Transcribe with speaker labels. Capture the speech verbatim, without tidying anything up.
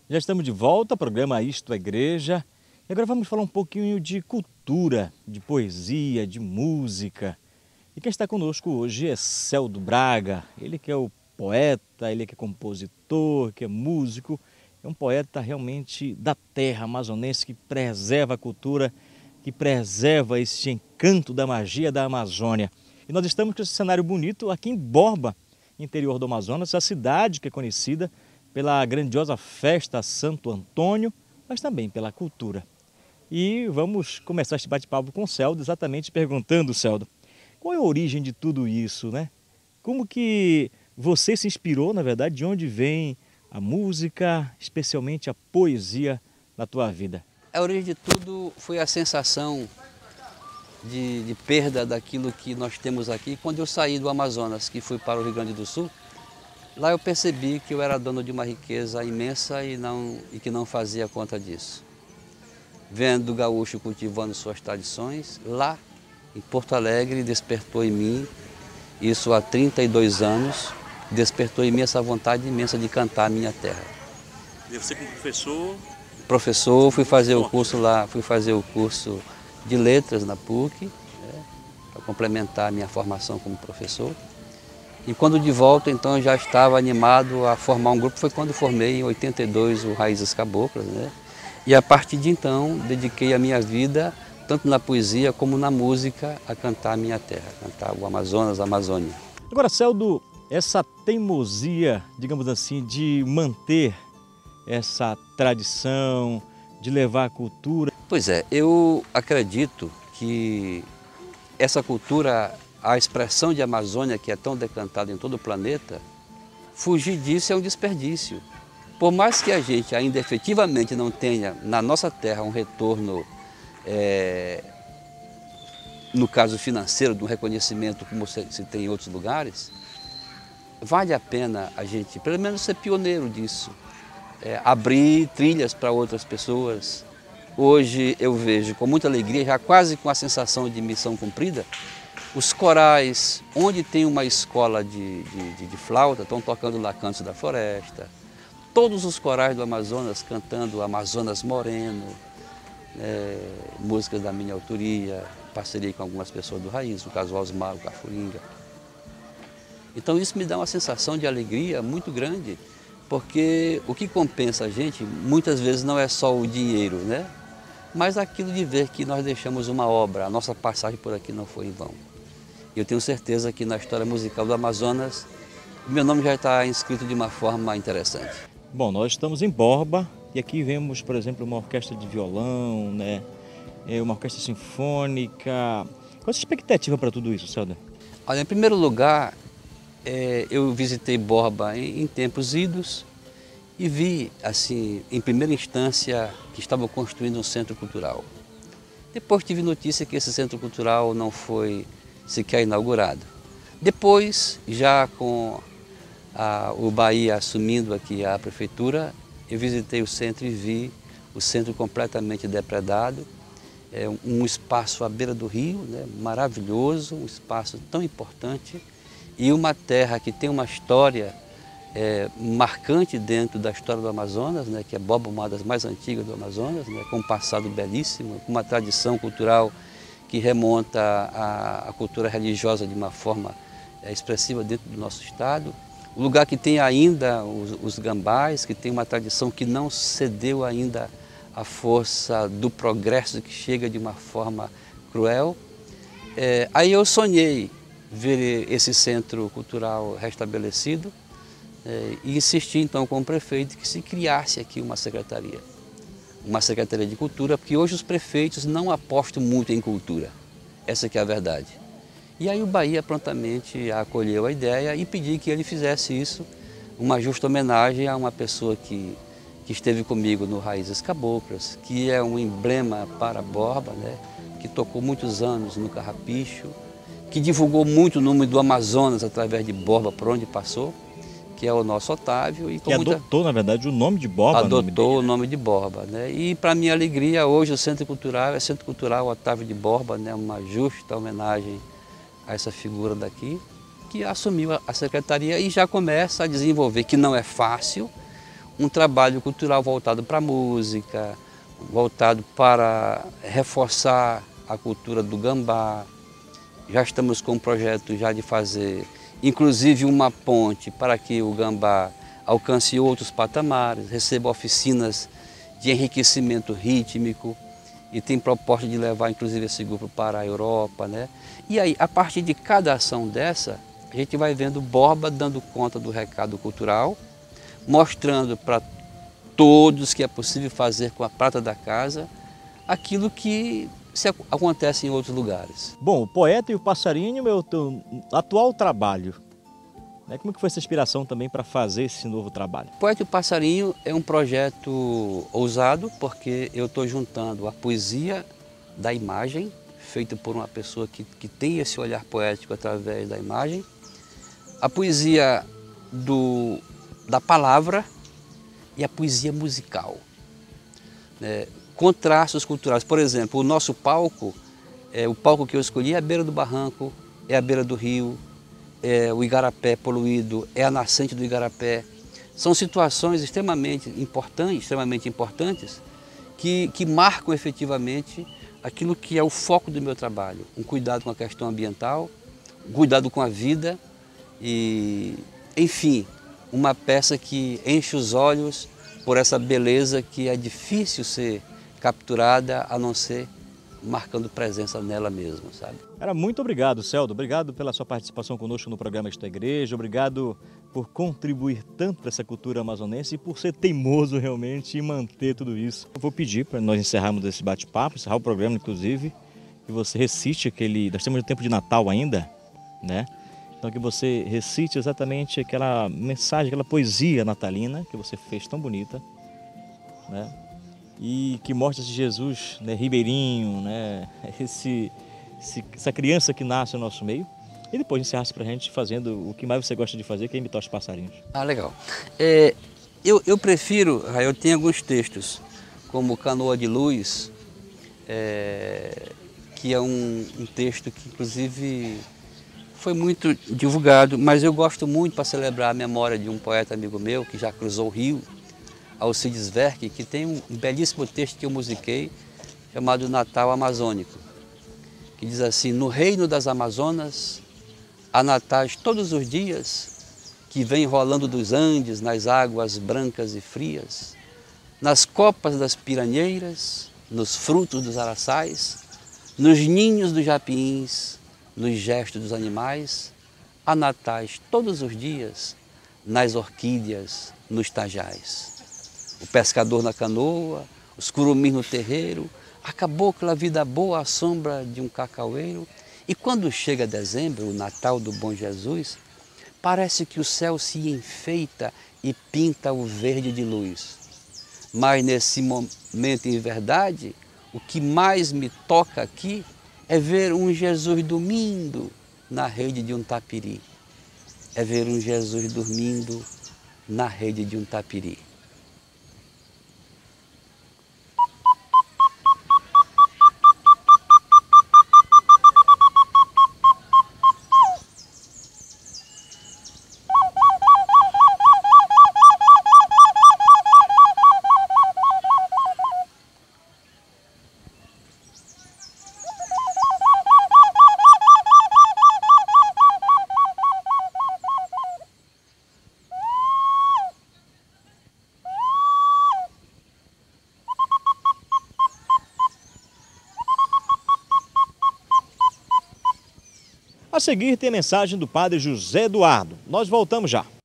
Speaker 1: Já estamos de volta ao programa Isto é Igreja. E agora vamos falar um pouquinho de cultura, de poesia, de música. E quem está conosco hoje é Celdo Braga. Ele que é o poeta, ele que é compositor, que é músico. É um poeta realmente da terra amazonense que preserva a cultura, que preserva esse encanto da magia da Amazônia. E nós estamos com esse cenário bonito aqui em Borba, interior do Amazonas, a cidade que é conhecida pela grandiosa festa Santo Antônio, mas também pela cultura. E vamos começar este bate-papo com o Celdo, exatamente perguntando, Celdo, qual é a origem de tudo isso, né? Como que você se inspirou, na verdade, de onde vem a música, especialmente a poesia na tua vida?
Speaker 2: A origem de tudo foi a sensação de, de perda daquilo que nós temos aqui. Quando eu saí do Amazonas, que fui para o Rio Grande do Sul, lá eu percebi que eu era dono de uma riqueza imensa e, não, e que não fazia conta disso. Vendo o gaúcho cultivando suas tradições, lá em Porto Alegre despertou em mim, isso há trinta e dois anos, despertou em mim essa vontade imensa de cantar a minha terra.
Speaker 1: E você como professor?
Speaker 2: Professor, fui fazer o curso lá, fui fazer o curso de letras na P U C, né, para complementar a minha formação como professor. E quando de volta, então, eu já estava animado a formar um grupo. Foi quando formei, em oitenta e dois, o Raízes Caboclas, né? E a partir de então, dediquei a minha vida, tanto na poesia como na música, a cantar a minha terra, cantar o Amazonas, a Amazônia.
Speaker 1: Agora, Celdo, essa teimosia, digamos assim, de manter essa tradição, de levar a cultura...
Speaker 2: Pois é, eu acredito que essa cultura, a expressão de Amazônia, que é tão decantada em todo o planeta, fugir disso é um desperdício. Por mais que a gente ainda efetivamente não tenha na nossa terra um retorno, é, no caso financeiro, de um reconhecimento como se tem em outros lugares, vale a pena a gente, pelo menos, ser pioneiro disso, é, abrir trilhas para outras pessoas. Hoje eu vejo com muita alegria, já quase com a sensação de missão cumprida, os corais, onde tem uma escola de, de, de flauta, estão tocando lá Cantos da Floresta. Todos os corais do Amazonas cantando Amazonas Moreno, é, músicas da minha autoria, parceria com algumas pessoas do Raiz, no caso Osmar, o Cafuringa. Então isso me dá uma sensação de alegria muito grande, porque o que compensa a gente muitas vezes não é só o dinheiro, né? Mas aquilo de ver que nós deixamos uma obra, a nossa passagem por aqui não foi em vão. Eu tenho certeza que na história musical do Amazonas, meu nome já está inscrito de uma forma interessante.
Speaker 1: Bom, nós estamos em Borba e aqui vemos, por exemplo, uma orquestra de violão, né? Uma orquestra sinfônica. Qual é a sua expectativa para tudo isso, Celdo?
Speaker 2: Olha, em primeiro lugar, é, eu visitei Borba em, em tempos idos e vi, assim, em primeira instância, que estavam construindo um centro cultural. Depois tive notícia que esse centro cultural não foi sequer inaugurado. Depois, já com a, o Bahia assumindo aqui a prefeitura, eu visitei o centro e vi o centro completamente depredado, é um espaço à beira do rio, né, maravilhoso, um espaço tão importante e uma terra que tem uma história é, marcante dentro da história do Amazonas, né, que é Borba, uma das mais antigas do Amazonas, né, com um passado belíssimo, com uma tradição cultural que remonta à, à cultura religiosa de uma forma é, expressiva dentro do nosso estado. Um lugar que tem ainda os, os gambás, que tem uma tradição que não cedeu ainda à força do progresso que chega de uma forma cruel. É, aí eu sonhei ver esse centro cultural restabelecido é, e insisti então com o prefeito que se criasse aqui uma secretaria. Uma Secretaria de Cultura, porque hoje os prefeitos não apostam muito em cultura, essa que é a verdade. E aí o Bahia prontamente acolheu a ideia e pedi que ele fizesse isso, uma justa homenagem a uma pessoa que, que esteve comigo no Raízes Caboclas, que é um emblema para Borba, né? Que tocou muitos anos no Carrapicho, que divulgou muito o nome do Amazonas através de Borba, por onde passou, que é o nosso Otávio. E
Speaker 1: que muita... adotou, na verdade, o nome de Borba.
Speaker 2: Adotou nome o nome de Borba, né? E para minha alegria, hoje o Centro Cultural é Centro Cultural Otávio de Borba, né? Uma justa homenagem a essa figura daqui, que assumiu a secretaria e já começa a desenvolver, que não é fácil, um trabalho cultural voltado para a música, voltado para reforçar a cultura do gambá. Já estamos com um projeto já de fazer, inclusive, uma ponte para que o gambá alcance outros patamares, receba oficinas de enriquecimento rítmico e tem proposta de levar, inclusive, esse grupo para a Europa, né? E aí, a partir de cada ação dessa, a gente vai vendo Borba dando conta do recado cultural, mostrando para todos que é possível fazer com a prata da casa aquilo que se acontece em outros lugares.
Speaker 1: Bom, o Poeta e o Passarinho é o teu atual trabalho. Como que foi essa inspiração também para fazer esse novo trabalho?
Speaker 2: Poeta e o Passarinho é um projeto ousado, porque eu estou juntando a poesia da imagem, feita por uma pessoa que, que tem esse olhar poético através da imagem, a poesia do, da palavra e a poesia musical. É, contrastes culturais. Por exemplo, o nosso palco, é, o palco que eu escolhi é a beira do barranco, é a beira do rio, é o igarapé poluído, é a nascente do igarapé. São situações extremamente importantes, extremamente importantes que, que marcam efetivamente aquilo que é o foco do meu trabalho. Um cuidado com a questão ambiental, um cuidado com a vida e, enfim, uma peça que enche os olhos por essa beleza que é difícil ser capturada, a não ser marcando presença nela mesma, sabe?
Speaker 1: Era muito obrigado, Celdo. Obrigado pela sua participação conosco no programa Esta Igreja. Obrigado por contribuir tanto para essa cultura amazonense e por ser teimoso realmente em manter tudo isso. Eu vou pedir para nós encerrarmos esse bate-papo, encerrar o programa, inclusive, que você recite aquele... Nós temos um tempo de Natal ainda, né? Então que você recite exatamente aquela mensagem, aquela poesia natalina que você fez tão bonita, né? E que mostra esse Jesus, né, ribeirinho, né, esse, esse, essa criança que nasce no nosso meio. E depois encerrasse para a gente fazendo o que mais você gosta de fazer, que é imitar os passarinhos.
Speaker 2: Ah, legal. É, eu, eu prefiro, eu tenho alguns textos, como Canoa de Luz, é, que é um, um texto que inclusive foi muito divulgado, mas eu gosto muito para celebrar a memória de um poeta amigo meu que já cruzou o rio, Alcides Verck, que tem um belíssimo texto que eu musiquei, chamado Natal Amazônico, que diz assim: no reino das Amazonas, há natais todos os dias, que vem rolando dos Andes nas águas brancas e frias, nas copas das piranheiras, nos frutos dos araçais, nos ninhos dos japiins, nos gestos dos animais, há natais todos os dias, nas orquídeas, nos tajais. O pescador na canoa, os curumins no terreiro, a cabocla vida boa à sombra de um cacaueiro. E quando chega dezembro, o Natal do Bom Jesus, parece que o céu se enfeita e pinta o verde de luz. Mas nesse momento, em verdade, o que mais me toca aqui é ver um Jesus dormindo na rede de um tapiri. É ver um Jesus dormindo na rede de um tapiri.
Speaker 1: A seguir tem a mensagem do padre José Eduardo. Nós voltamos já.